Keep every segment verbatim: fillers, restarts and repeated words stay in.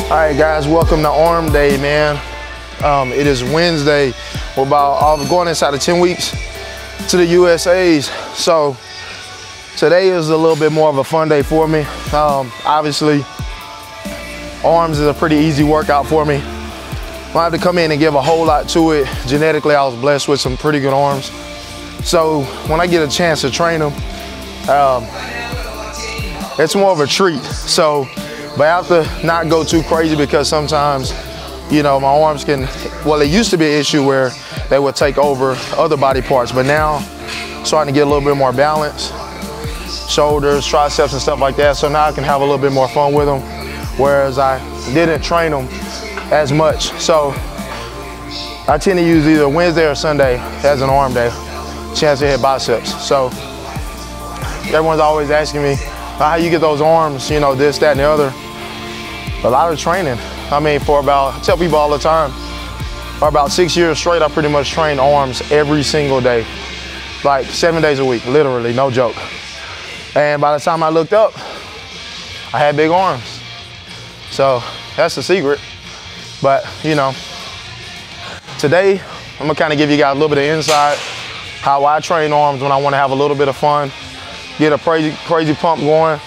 All right, guys, welcome to Arm Day, man. Um, it is Wednesday. We're about uh, going inside of ten weeks to the U S As. So today is a little bit more of a fun day for me. Um, obviously, arms is a pretty easy workout for me. I don't have to come in and give a whole lot to it. Genetically, I was blessed with some pretty good arms. So when I get a chance to train them, um, it's more of a treat. So, but I have to not go too crazy because sometimes, you know, my arms can, well, it used to be an issue where they would take over other body parts, but now starting to get a little bit more balance, shoulders, triceps and stuff like that. So now I can have a little bit more fun with them, whereas I didn't train them as much. So I tend to use either Wednesday or Sunday as an arm day, chance to hit biceps. So everyone's always asking me, how you get those arms, you know, this, that, and the other. A lot of training. I mean, for about, I tell people all the time, for about six years straight, I pretty much trained arms every single day. Like seven days a week, literally, no joke. And by the time I looked up, I had big arms. So that's the secret. But, you know, today, I'm gonna kind of give you guys a little bit of insight how I train arms when I want to have a little bit of fun, get a crazy, crazy pump going.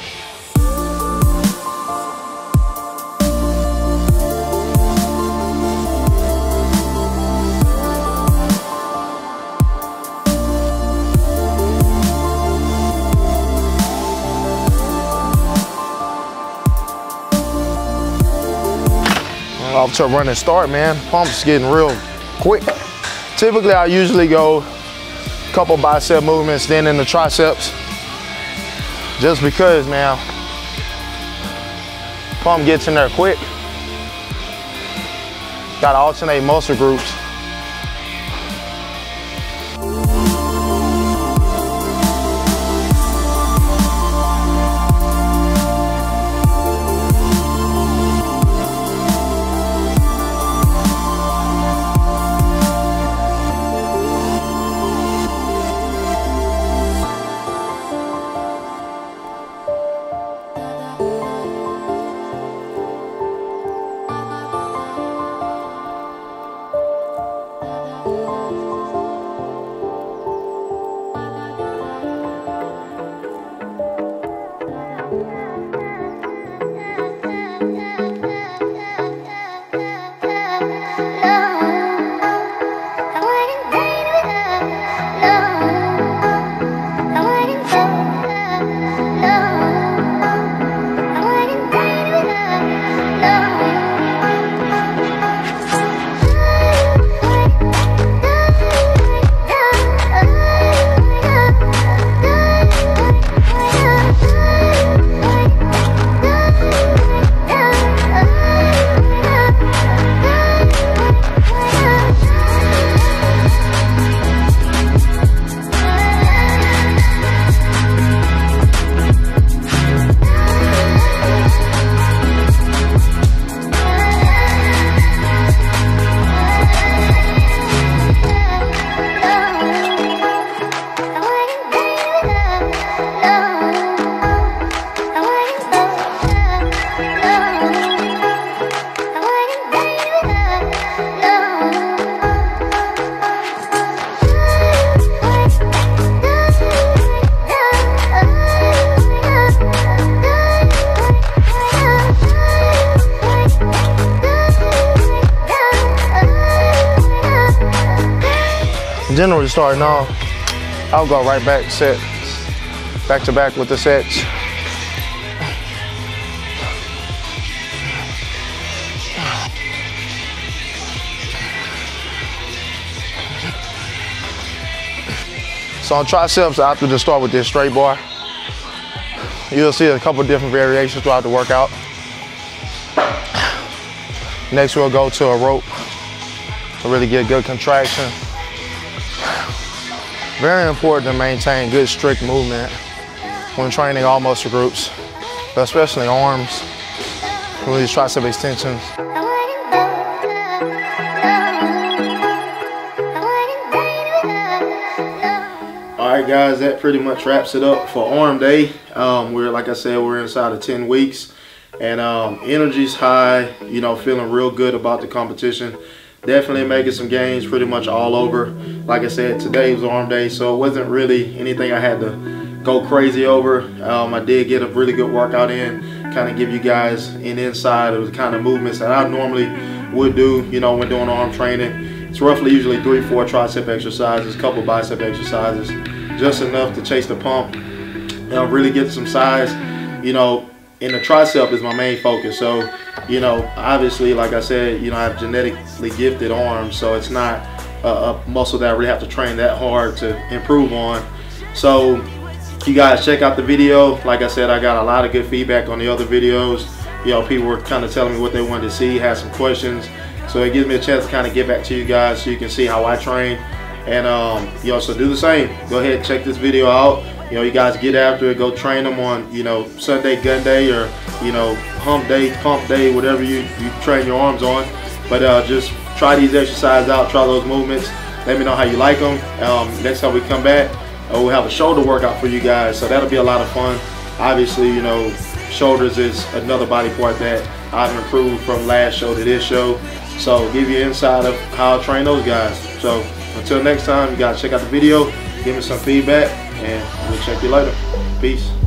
Off to a running start, man. Pump's getting real quick. Typically, I usually go a couple bicep movements, then in the triceps, just because, man, pump gets in there quick. Gotta alternate muscle groups. Generally starting off, I'll go right back set, back to back with the sets. So on triceps, I have to just start with this straight bar. You'll see a couple different variations throughout the workout. Next we'll go to a rope to really get good contraction. Very important to maintain good strict movement when training all muscle groups, but especially arms, with these tricep extensions. All right, guys, that pretty much wraps it up for arm day. Um, we're, like I said, we're inside of ten weeks. and um, energy's high, you know, feeling real good about the competition. Definitely making some gains pretty much all over. Like I said, today was arm day, so it wasn't really anything I had to go crazy over. Um, I did get a really good workout in, kind of give you guys an insight of the kind of movements that I normally would do, you know, when doing arm training. It's roughly usually three, four tricep exercises, a couple bicep exercises, just enough to chase the pump, you know, really get some size, you know. And the tricep is my main focus. So, you know, obviously, like I said, you know, I have genetically gifted arms, so it's not a, a muscle that I really have to train that hard to improve on. So you guys check out the video. Like I said, I got a lot of good feedback on the other videos. You know, people were kind of telling me what they wanted to see, had some questions. So it gives me a chance to kind of get back to you guys so you can see how I train. And, um, you know, so do the same. Go ahead and check this video out. You know, you guys get after it, go train them on, you know, Sunday gun day, or, you know, hump day, pump day, whatever you, you train your arms on. But uh, just try these exercises out, try those movements. Let me know how you like them. Um, next time we come back, uh, we'll have a shoulder workout for you guys. So that'll be a lot of fun. Obviously, you know, shoulders is another body part that I've improved from last show to this show. So give you an insight of how I train those guys. So until next time, you guys check out the video, give me some feedback, and we'll check you later. Peace.